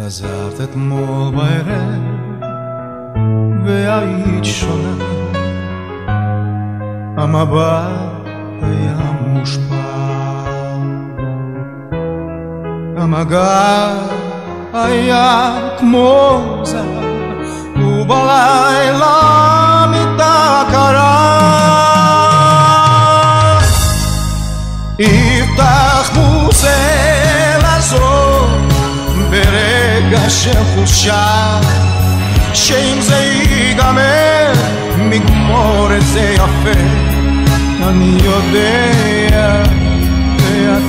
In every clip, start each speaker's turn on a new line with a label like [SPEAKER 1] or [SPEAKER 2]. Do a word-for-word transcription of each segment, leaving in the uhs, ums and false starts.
[SPEAKER 1] חזרת אתמול בערב והיית שונה, המבט היה מושפע, המגע היה כמו זר, ובלילה מיטה קרה. הבטחנו זה לזו ברגע של חולשה, שאם זה ייגמר נגמור את זה יפה. אני יודע ואת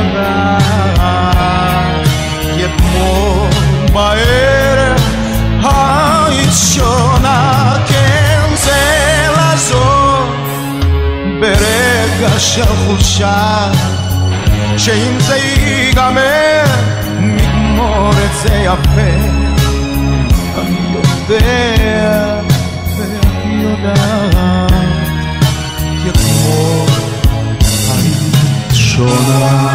[SPEAKER 1] יודעת, אתמול בערב היית שונה, כן זה לזו ברגע של חולשה, שאם זה ייגמר נגמור את זה יפה. אני יודע ואת יודעת, אתמול היית שונה.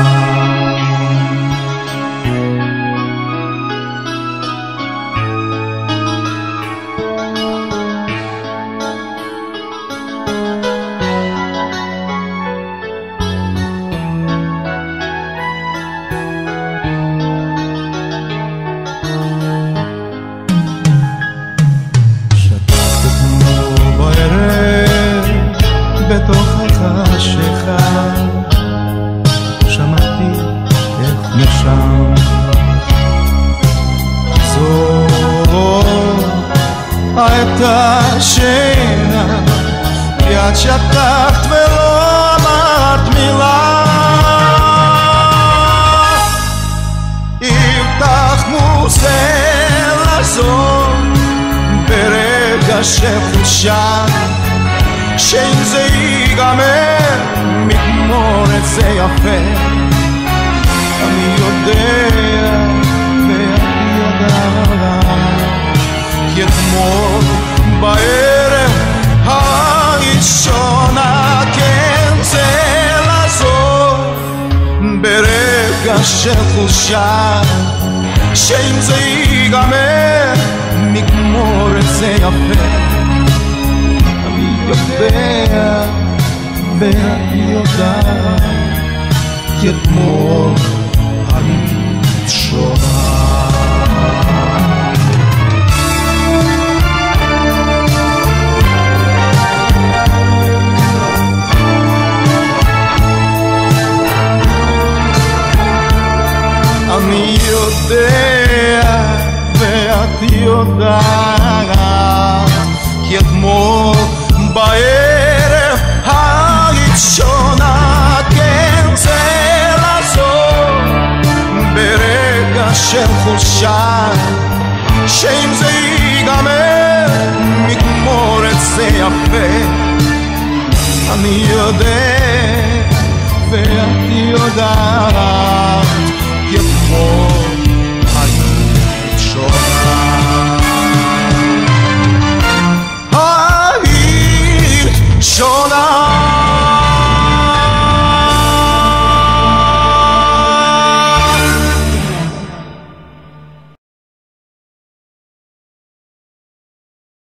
[SPEAKER 1] בתוך החשיכה שמעתי איך נשם זו הייתה שינה, יד שטחת ולא אמרת מילה. הבטחנו זה לזו ברגע של חולשה, שאם זה ייגמר נגמור את זה יפה. אני יודע ואת יודעת, כי אתמול בערב היית שונה, כן זה לזו ברגע של חולשה, שאם זה ייגמר נגמור את זה יפה. יודע ואת יודעת, כי אתמול היית שונה. אני יודע ואת יודעת, כי אתמול בערב היית שונה, כן זה לזו ברגע של חולשה, שאם זה ייגמר נגמור את זה יפה. אני יודע ואת יודעת, כי אתמול היית שונה. Shona